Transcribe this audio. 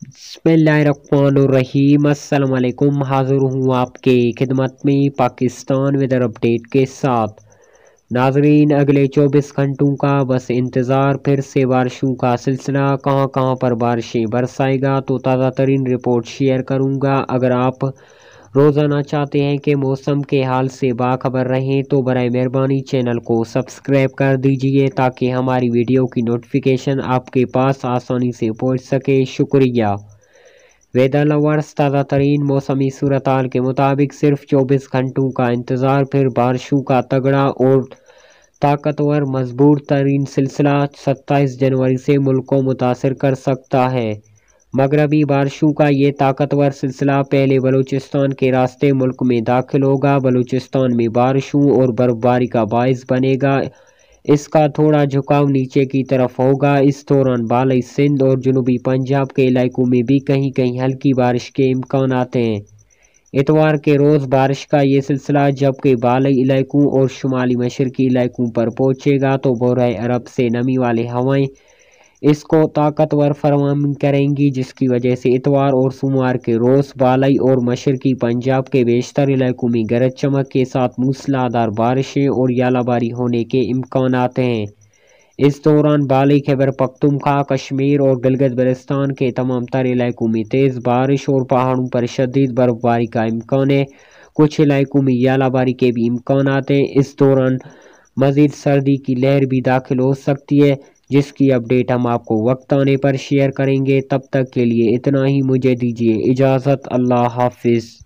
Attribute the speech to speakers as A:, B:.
A: बिस्मिल्लाहिर्रहमानिर्रहीम। अस्सलाम वालेकुम। हाजिर हूँ आपके खिदमत में पाकिस्तान वेदर अपडेट के साथ। नाजरीन, अगले 24 घंटों का बस इंतज़ार, फिर से बारिशों का सिलसिला। कहाँ कहाँ पर बारिशें बरसाएगा तो ताज़ा तरीन रिपोर्ट शेयर करूँगा। अगर आप रोज़ाना चाहते हैं कि मौसम के हाल से बाखबर रहें तो बराए मेहरबानी चैनल को सब्सक्राइब कर दीजिए ताकि हमारी वीडियो की नोटिफिकेशन आपके पास आसानी से पहुंच सके। शुक्रिया। वेदर लवर्स, ताज़ा तरीन मौसमी सूरत हाल के मुताबिक सिर्फ 24 घंटों का इंतज़ार, फिर बारिशों का तगड़ा और ताकतवर मजबूत तरीन सिलसिला 27 जनवरी से मुल्क को मुतासर कर सकता है। मगरबी बारिशों का ये ताकतवर सिलसिला पहले बलूचिस्तान के रास्ते मुल्क में दाखिल होगा। बलूचिस्तान में बारिशों और बर्फबारी का बाइस बनेगा। इसका थोड़ा झुकाव नीचे की तरफ होगा। इस दौरान बालई सिंध और जनूबी पंजाब के इलाकों में भी कहीं कहीं हल्की बारिश के इम्कान आते हैं। इतवार के रोज़ बारिश का ये सिलसिला जबकि बालई इलाकों और शुमाली मशरकी इलाकों पर पहुँचेगा तो बहरे अरब से नमी वाली हवाएं इसको ताकतवर फराहम करेंगी, जिसकी वजह से इतवार और सोमवार के रोज़ बालई और मशरकी पंजाब के बेशतर इलाकों में गरज चमक के साथ मूसलाधार बारिशें और यालाबारी होने के इम्कान हैं। इस दौरान बालई, खैबर पख्तूनख्वा, कश्मीर और गिलगित बल्तिस्तान के तमाम तर इलाकों में तेज़ बारिश और पहाड़ों पर शदीद बर्फबारी का इम्कान है। कुछ इलाकों में यालाबारी के भी इम्कान हैं। इस दौरान मज़ीद सर्दी की लहर भी दाखिल हो सकती है, जिसकी अपडेट हम आपको वक्त आने पर शेयर करेंगे। तब तक के लिए इतना ही, मुझे दीजिए इजाज़त। अल्लाह हाफिज़।